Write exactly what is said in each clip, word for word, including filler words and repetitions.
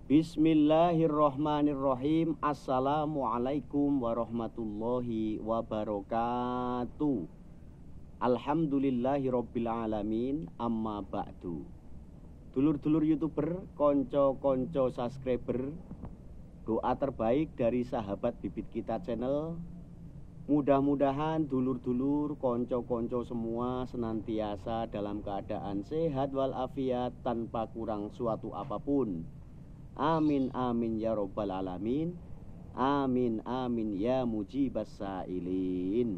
Bismillahirrahmanirrahim. Assalamualaikum warahmatullahi wabarakatuh. Alhamdulillahirabbil alamin. Amma ba'du. Dulur-dulur YouTuber, konco-konco subscriber, doa terbaik dari sahabat bibit kita channel. Mudah-mudahan dulur-dulur, konco-konco semua senantiasa dalam keadaan sehat walafiat tanpa kurang suatu apapun. Amin amin ya robbal alamin. Amin amin ya mujibas sailin.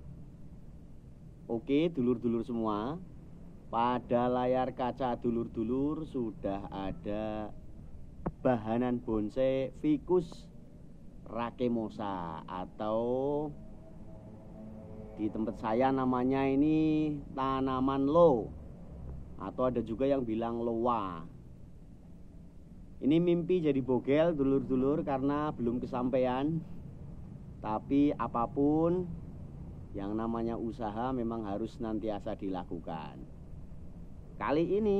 Oke dulur-dulur semua, pada layar kaca dulur-dulur sudah ada bahanan bonsai Ficus rakemosa, atau di tempat saya namanya ini tanaman lo, atau ada juga yang bilang loa. Ini mimpi jadi bogel dulur-dulur karena belum kesampaian. Tapi apapun yang namanya usaha memang harus senantiasa dilakukan. Kali ini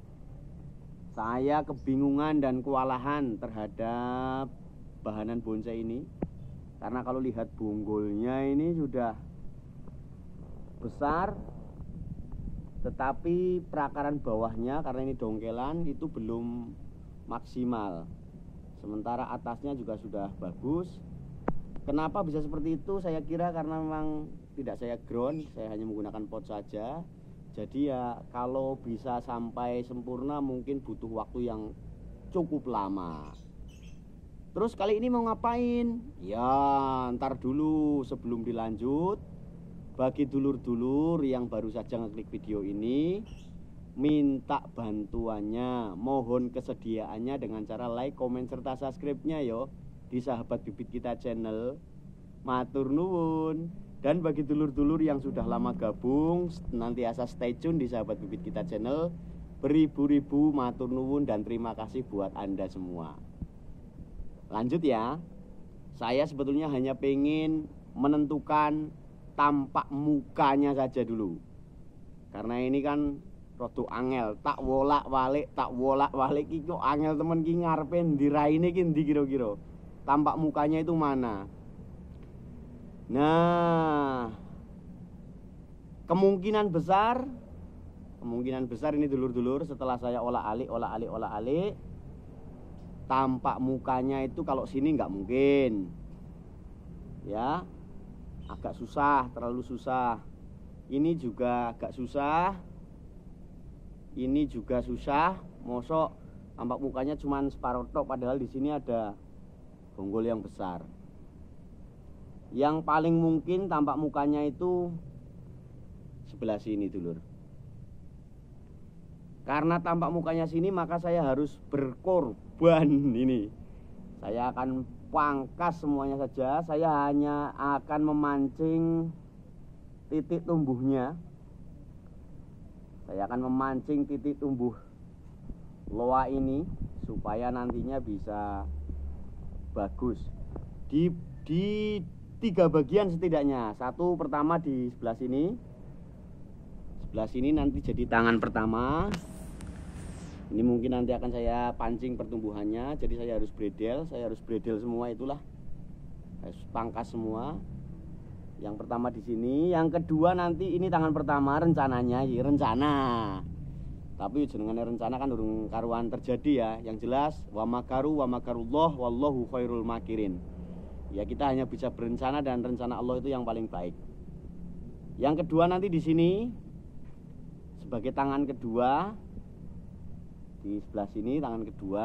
saya kebingungan dan kewalahan terhadap bahanan bonsai ini. Karena kalau lihat bonggolnya ini sudah besar, tetapi perakaran bawahnya karena ini dongkelan itu belum maksimal. Sementara atasnya juga sudah bagus. Kenapa bisa seperti itu? Saya kira karena memang tidak saya ground, saya hanya menggunakan pot saja. Jadi ya kalau bisa sampai sempurna mungkin butuh waktu yang cukup lama. Terus kali ini mau ngapain? Ya ntar dulu sebelum dilanjut. Bagi dulur-dulur yang baru saja ngeklik video ini, minta bantuannya, mohon kesediaannya dengan cara like, komen, serta subscribe-nya yo di sahabat bibit kita channel. Matur nuwun. Dan bagi dulur-dulur yang sudah lama gabung, nantiasa stay tune di sahabat bibit kita channel. Beribu-ribu matur nuwun dan terima kasih buat Anda semua. Lanjut ya. Saya sebetulnya hanya pengen menentukan tampak mukanya saja dulu. Karena ini kan rodo angel, tak wolak walik, tak wolak walik iki kok angel temen ki ngarepe ndiraine ki ndi kira-kira. Tampak mukanya itu mana? Nah, kemungkinan besar kemungkinan besar ini dulur-dulur setelah saya olah-alik, olah-alik, olah-alik, tampak mukanya itu kalau sini nggak mungkin. Ya, agak susah, terlalu susah. Ini juga agak susah. Ini juga susah. Mosok tampak mukanya cuma separuh tok, padahal di sini ada bonggol yang besar. Yang paling mungkin tampak mukanya itu sebelah sini dulur. Karena tampak mukanya sini maka saya harus berkorban ini. Saya akan pangkas semuanya saja. Saya hanya akan memancing titik tumbuhnya. Saya akan memancing titik tumbuh loa ini supaya nantinya bisa bagus. Di di tiga bagian setidaknya. Satu pertama di sebelah sini. Sebelah sini nanti jadi tangan pertama. Ini mungkin nanti akan saya pancing pertumbuhannya. Jadi saya harus bredel, saya harus bredel semua itulah. Harus pangkas semua. Yang pertama di sini, yang kedua nanti ini tangan pertama rencananya, ya rencana. Tapi jenengane rencana kan urung karuan terjadi ya. Yang jelas wa makaru wa makarullah wallahu khairul makirin. Ya kita hanya bisa berencana dan rencana Allah itu yang paling baik. Yang kedua nanti di sini sebagai tangan kedua. Di sebelah sini tangan kedua.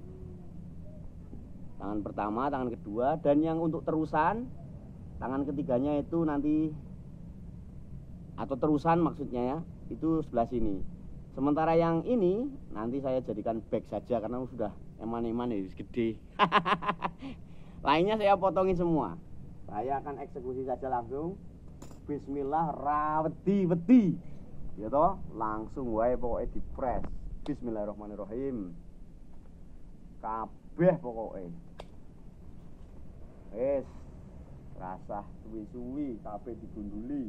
Tangan pertama, tangan kedua, dan yang untuk terusan tangan ketiganya itu nanti, atau terusan maksudnya ya, itu sebelah sini. Sementara yang ini nanti saya jadikan bag saja karena sudah eman-eman ya, gede. Lainnya saya potongin semua. Saya akan eksekusi saja langsung. Bismillah rawedi-wedi. Ya toh, langsung wae pokoknya dipres. Bismillahirrahmanirrahim. Kabeh pokoknya. Wes, rasah suwi-suwi kabeh digunduli.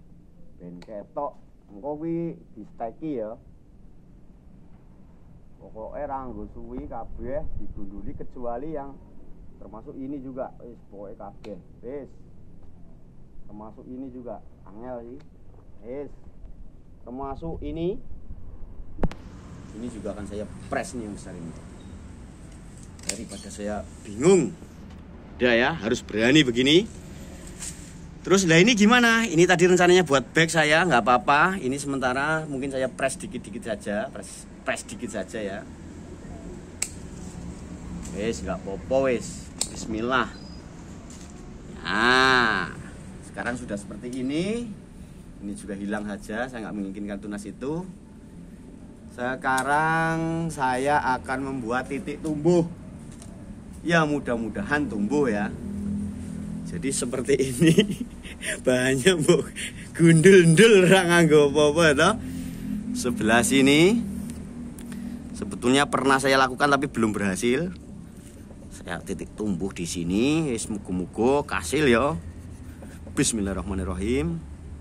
Ben ketok, engko kuwi disteki ya. Pokoknya ranggo suwi kabeh digunduli kecuali yang termasuk ini juga. Wis pokoknya kabeh wis. Termasuk ini juga angel sih. Wis. Termasuk ini. Ini juga akan saya press nih yang besar ini. Daripada saya bingung. Udah ya, harus berani begini. Terus lah ini gimana? Ini tadi rencananya buat bag saya, nggak apa-apa. Ini sementara mungkin saya press dikit-dikit saja, press press dikit saja ya. Wes nggak popo wes. Bismillah. Nah, sekarang sudah seperti ini. Ini juga hilang saja, saya nggak menginginkan tunas itu. Sekarang saya akan membuat titik tumbuh. Ya mudah-mudahan tumbuh ya. Jadi seperti ini. Banyak bu gundul-gundul orang nganggo apa-apa toh. Sebelah sini sebetulnya pernah saya lakukan tapi belum berhasil. Saya titik tumbuh di sini, wis muga-muga kasil ya. Bismillahirrahmanirrahim.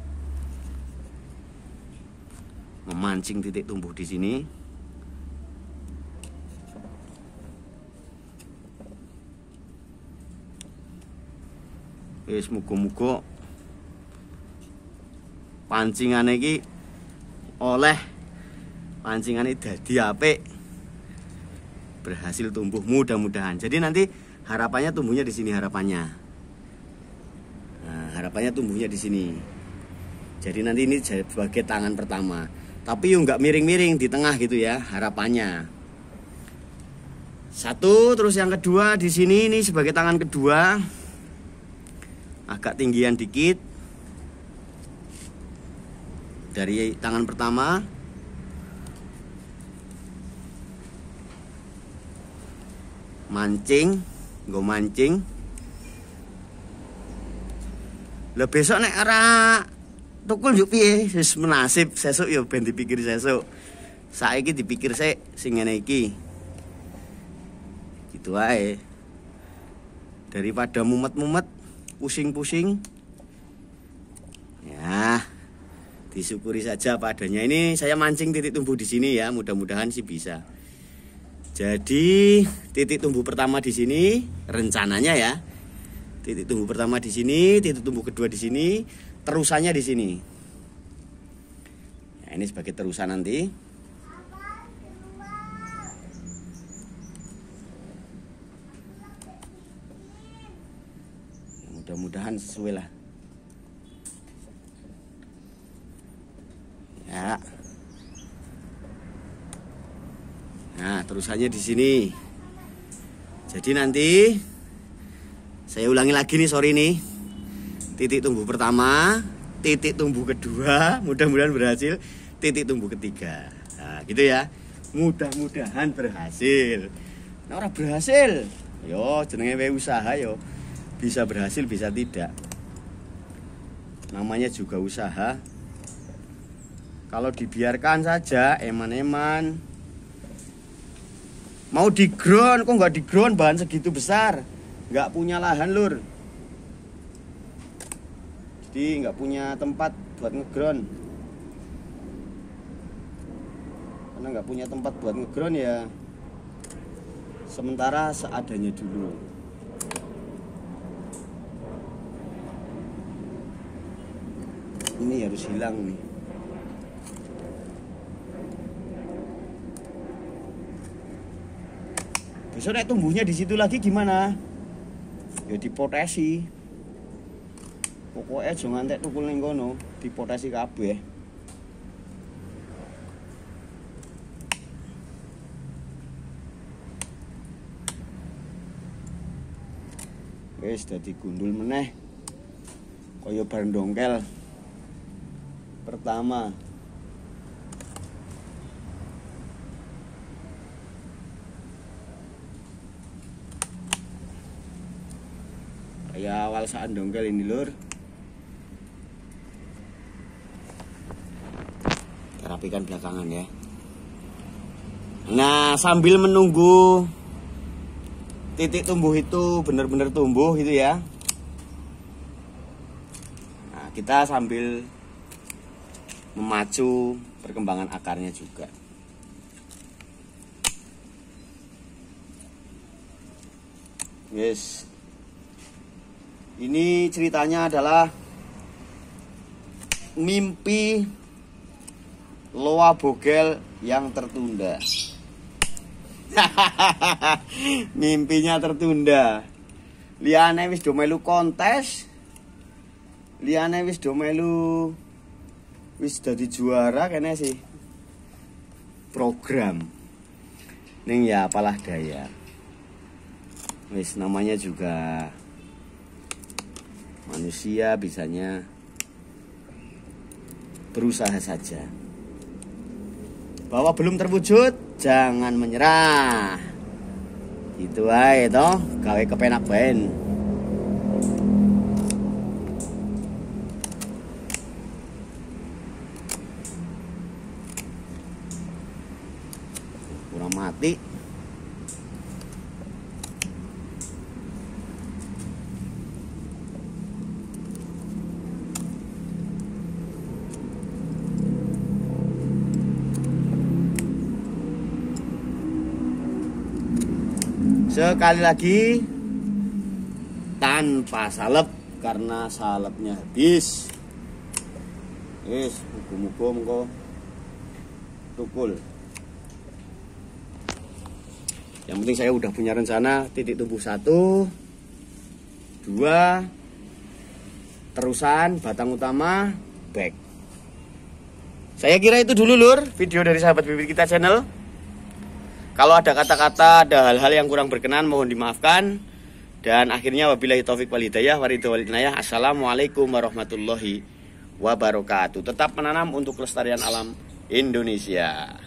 Memancing titik tumbuh di sini. Wis muga-muga pancingan iki oleh pancingan ini dadi apik, berhasil tumbuh mudah-mudahan. Jadi nanti harapannya tumbuhnya di sini harapannya. Nah, harapannya tumbuhnya di sini. Jadi nanti ini sebagai tangan pertama. Tapi yuk nggak miring-miring di tengah gitu ya harapannya. Satu, terus yang kedua di sini ini sebagai tangan kedua. Agak tinggian dikit dari tangan pertama. Mancing, nggo mancing. Lah besok nek ora tukul yo piye? Wis menasib, sesuk yo ben dipikir sesuk. Saiki dipikir sik sing ngene iki. Gitu ae. Daripada mumet-mumet pusing-pusing ya, disyukuri saja apa adanya. Ini saya mancing titik tumbuh di sini ya, mudah-mudahan sih bisa. Jadi titik tumbuh pertama di sini rencananya ya, titik tumbuh pertama di sini, titik tumbuh kedua di sini, terusannya di sini. Nah, ini sebagai terusan nanti. Mudah-mudahan sesuai lah. Ya. Nah, terusannya di sini. Jadi nanti saya ulangi lagi nih, sorry nih. Titik tumbuh pertama, titik tumbuh kedua, mudah-mudahan berhasil. Titik tumbuh ketiga. Nah, gitu ya. Mudah-mudahan berhasil. Nah, orang berhasil. Yo, jenenge wae usaha yo. Bisa berhasil, bisa tidak. Namanya juga usaha. Kalau dibiarkan saja, eman-eman. Mau di ground, kok nggak di ground bahan segitu besar? Nggak punya lahan lur. Jadi nggak punya tempat buat ngeground. Karena nggak punya tempat buat ngeground ya. Sementara seadanya dulu. Ini harus hilang nih. Besok nek tumbuhnya di situ lagi gimana? Ya dipotesi. Pokoknya jangan ngantek tukul ning kono, dipotesi kabeh. Wis dadi gundul meneh. Kaya bareng dongkel. Pertama kayak awal saat dongkel ini lur. Rapikan belakangan ya. Nah, sambil menunggu titik tumbuh itu benar-benar tumbuh gitu ya. Nah, kita sambil memacu perkembangan akarnya juga. Yes. Ini ceritanya adalah mimpi loa bogel yang tertunda. Mimpinya tertunda. Liane wis do melu kontes. Liane wis do melu wis dadi juara kene sih. Program. Ning ya apalah daya. Wis namanya juga manusia, bisanya berusaha saja. Bahwa belum terwujud, jangan menyerah. Gitu aja toh, gawe kepenak baen. Kurang mati. Sekali lagi tanpa salep karena salepnya habis. Wis, muga-muga mengko tukul. Yang penting saya udah punya rencana titik tumbuh satu, dua, terusan batang utama, back. Saya kira itu dulu lur video dari sahabat bibit kita channel. Kalau ada kata-kata, ada hal-hal yang kurang berkenan, mohon dimaafkan. Dan akhirnya wabillahi taufik wal hidayah waridho wal inayah. Assalamualaikum warahmatullahi wabarakatuh. Tetap menanam untuk kelestarian alam Indonesia.